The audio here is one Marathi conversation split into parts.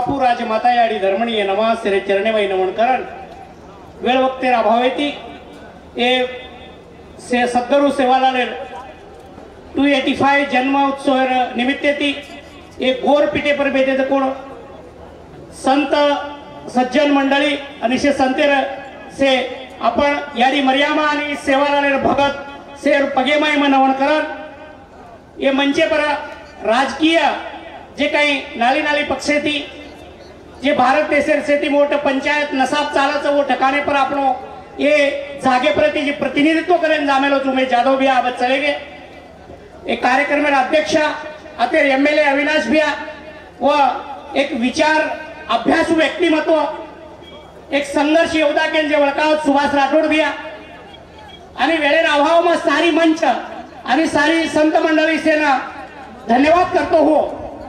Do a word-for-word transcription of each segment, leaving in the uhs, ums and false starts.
बापू राजमाता याडी धर्मणीय नमाज तेरे चरणे वही नमन करण वेळ वक्तेर अभावेती ए से Sadguru Sevalal two eighty five जन्म उत्सव निमित्तेती एक गोर पिठे पर बेते कोण संत सज्जन मंडळी आणि से संतेर से आपण याडी मर्यामा आणि सेवालाल भगत से पगेमाय मन नमन करण ये मंचे पर राजकीय जे काही नाली नाली पक्षेती जे भारत देशेर से मोठ पंचायत नसाब चालाचं वो ठिकाने पर आपण ये जागे प्रति जे प्रतिनिधित्व करेन जामेलो तुम्हें जादव भी आवत चले गए एक कार्यक्रम में अध्यक्ष अतेर एमएलए अविनाश भैया व एक विचार अभ्यासू व्यक्तिमत्व एक संघर्ष योद्धा के जे वळकावत सुभाष राठोड भैया आणि वेळेर अभाव में सारी मंच आणि सारी संत मंडळी सेना धन्यवाद करतो हो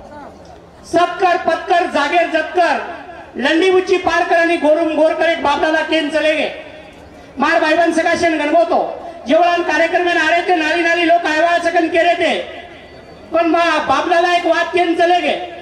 सबकर पत्कर जागेर जतकर लंडी बुच्ची पार कर आणि गोरुम गोर कर एक बापदादा केन चले गए मार भाईबंद सकाशन गणगोतो जेवढा कार्यक्रम में नारे थे नाली नाली लोग आयवा सकन केरे थे पण मा बापदादा एक वाद केन चले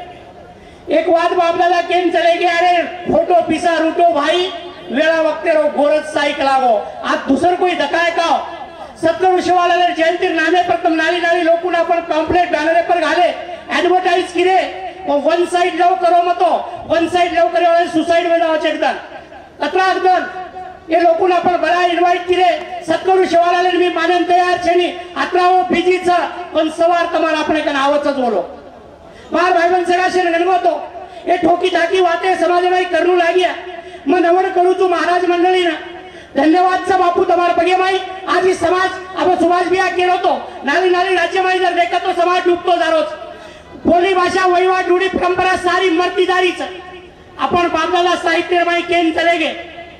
गए एक वाद बापदादा केन चले गए अरे फोटो पिसा रूटो भाई वेळा वक्ते रो गोरज साइक लागो आज दूसर कोई दकाय का सत्तर शिवालाल जयंती नामे प्रथम नाली नाली लोकून आपण पॅम्पलेट बॅनर पर घाले ऍडव्हर्टाइज किरे वन साइड लव करो मतो वन साइड लव करे वाले सुसाइड में जाओ चेकदान अतरा अगदन ये लोकून आपण बड़ा इनवाइट किरे सत्करू शिवालाल मी मानन तयार छेनी अतरा वो बिजीचा पण सवार तमार आपण कन आवचच बोलो मार भाईबंद सगाशे गणगोतो ये ठोकी ठाकी वाते समाजमाई करू लाग्या म नवड करू तू महाराज मंडळी ना धन्यवाद सा बापू तमार पगे माई आज ही समाज अब सुभाष बिया केलो तो नाली नाली राज्य माई जर देखा तो समाज डूबतो जारोच बोली भाषा वहीवाट रूढी परंपरा सारी मर्तीदारीच आपण बापदादा साहित्य माई केन चले गए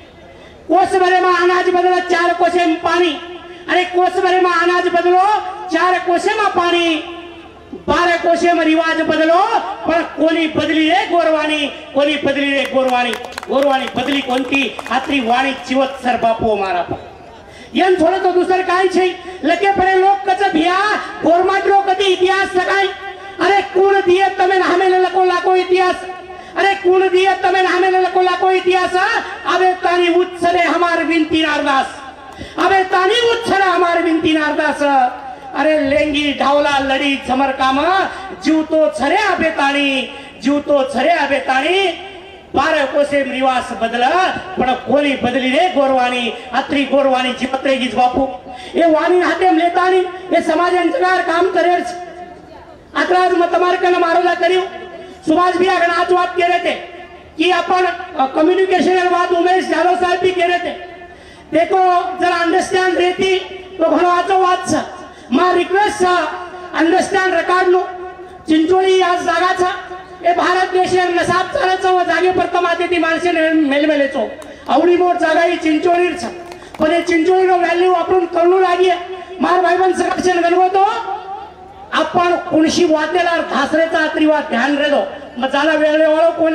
कोस भरे में अनाज बदलो चार कोसे में पानी अरे कोस भरे में अनाज बदलो चार कोसे में पानी बारह कोसे में रिवाज बदलो पर कोणी बदली रे गोरवाणी कोणी बदली रे गोरवाणी गोरवाणी बदली कोणती आत्री वाणी चिवत सर बापू मारा पर यन थोडं तो दुसर काय छे लके पडे लोक कच भिया गोरमाटलो कधी इतिहास सकाय अरे कूण दिए तमे हमें लको लाको इतिहास अरे कूण दिए तमे हमें लको लाको इतिहास अबे तानी उत्सरे हमार विनती नारदास अबे तानी उत्सरे हमार विनती नारदास अरे लेंगी ढावला लड़ी समर कामा जीव तो छरे अबे तानी जीव तो छरे अबे तानी बारह कोसे निवास बदला पण कोणी बदली रे गोरवाणी अत्री गोरवाणी जीवत्रे गीज बापू ये वाणी हाते लेतानी ये समाजांचं काम करेच अकराज मत मार्कन मारोला करियो सुभाष भी अगर आज बात कह रहे थे कि अपन कम्युनिकेशन बात उमेश यादव साहब भी कह रहे थे देखो जरा अंडरस्टैंड रहती तो घणो आजो बात छ मां रिक्वेस्ट अंडरस्टैंड रिकॉर्ड नो चिंचोली आज जागा छ ए भारत देशे नसाब चालाचो जागे पर तमाते ती माणसे मेलमेलेचो आवडी मोठ जागा ही चिंचोली छ पण ए चिंचोली नो व्हॅल्यू आपण कळू लागी मार भाईबंद सकाशन गणगोतो आपण कोणशी वाटेला घासरेचा अत्रिवा ध्यान रे दो मग झाला वेगळे वाळो कोणी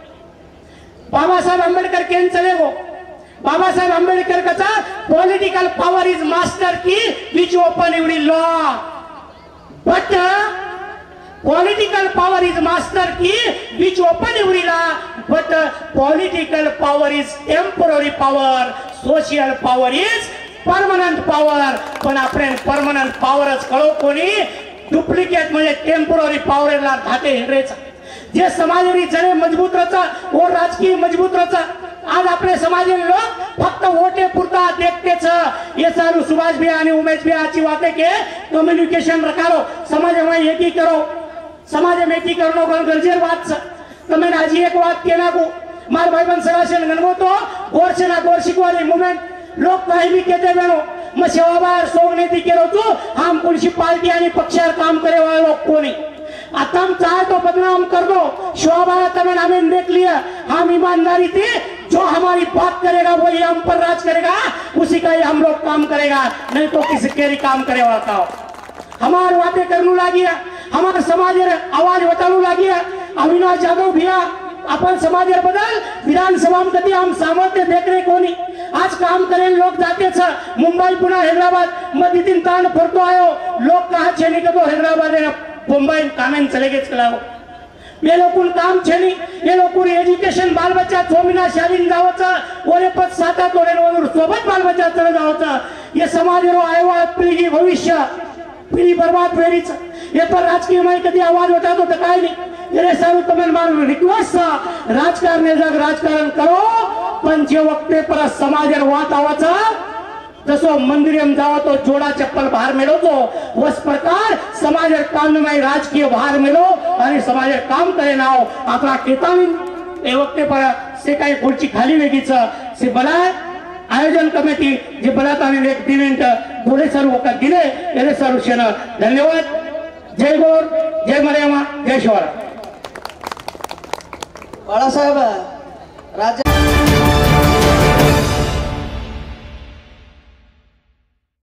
बाबासाहेब आंबेडकर केन चले गो बाबासाहेब आंबेडकर कचा political power is master key which open एवढी law but political power is master key which open एवढी law but political power is temporary power social power is permanent power पण आपण परमनंट पावरच कळो कोणी डुप्लिकेट म्हणजे टेम्पररी पावरला घाटे हिंड्रेचा जे समाजरी जणे मजबूत रचा वो राजकीय मजबूत रचा आज आपले समाज लोग फक्त वोटे पुरता देखतेच ये सारू सुभाष भी आणि उमेश भी आची वाते के कम्युनिकेशन रखालो समाज में एकी करो समाज में एकी करनो गरजेर बात छ तमे आज एक बात केना को मार भाईबंद सगाशन गणगोतो गोरसेना गोरशिकवाली मूवमेंट लोक काही भी कहते बेनो मग सेवाबार सोगने ती केलो तू हम कोणशी पार्टी आणि पक्षावर काम करे वाले लोग कोणी आता हम चाहे तो बदनाम कर दो शोभा तमें हमें देख लिया हम ईमानदारी थी जो हमारी बात करेगा वही हम पर राज करेगा उसी का ही हम लोग काम करेगा नहीं तो किसी के काम करे वाला हमारे बातें करने लगी हमारे समाज आवाज बताने लगी अविनाश यादव भैया अपन समाज बदल विधानसभा में कभी हम सामर्थ्य देख रहे कोनी आज काम करें लोग जाते छ मुंबई पुणे हैदराबाद मध्य दिन तान फरतो आयो लोग कहा छे नहीं तो हैदराबाद मुंबई कामेन चले गए चलाओ ये लोकून काम छेनी ये लोकून एज्युकेशन बाल बच्चा छोमिना शालीन जावचं ओरे पद साता तोडेवर सोबत बाल बच्चा चढ जावचं ये समाजरो आयवा पिढी भविष्य पिढी बर्बाद फेरीच ये पर राजकीय माई कधी आवाज उठातो तर काय नाही ये सारू तमन मारू रिक्वेस्ट राजकारणे जग राजकारण करो पण जे वक्ते पर समाजर वात आवाचा जसो मंदिरम जावा तो जोडा चप्पल बाहेर मिळवतो वस प्रकार समाज कानूनमय राजकीय बाहेर मिळो आणि समाज काम करे नाव आपला केताविन ए वक्ते पर से काही खुर्ची खाली वेगीच से बला आयोजन कमिटी जे बलाताने एक दिवेंट बोले सर वका दिले एले सर शेन धन्यवाद जय गौर जय मर्यामा जय शिवराय बाळासाहेब राजा